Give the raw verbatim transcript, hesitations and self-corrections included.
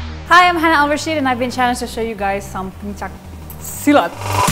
Hi, I'm Hannah Al Rashid and I've been challenged to show you guys some pencak silat.